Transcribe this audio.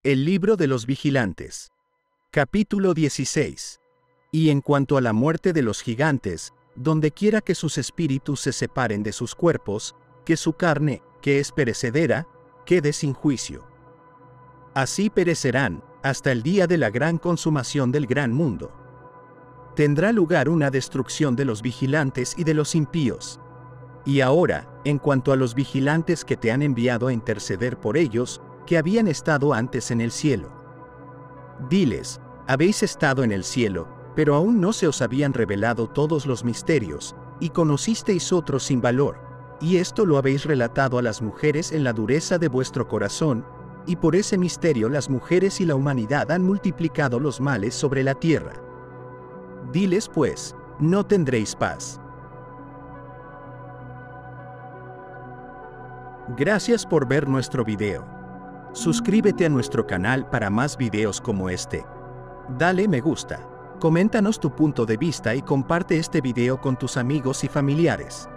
El libro de los vigilantes. Capítulo 16. Y en cuanto a la muerte de los gigantes, dondequiera que sus espíritus se separen de sus cuerpos, que su carne, que es perecedera, quede sin juicio. Así perecerán, hasta el día de la gran consumación del gran mundo. Tendrá lugar una destrucción de los vigilantes y de los impíos. Y ahora, en cuanto a los vigilantes que te han enviado a interceder por ellos, que habían estado antes en el cielo. Diles, habéis estado en el cielo, pero aún no se os habían revelado todos los misterios, y conocisteis otros sin valor, y esto lo habéis relatado a las mujeres en la dureza de vuestro corazón, y por ese misterio las mujeres y la humanidad han multiplicado los males sobre la tierra. Diles pues, no tendréis paz. Gracias por ver nuestro video. Suscríbete a nuestro canal para más videos como este. Dale me gusta, coméntanos tu punto de vista y comparte este video con tus amigos y familiares.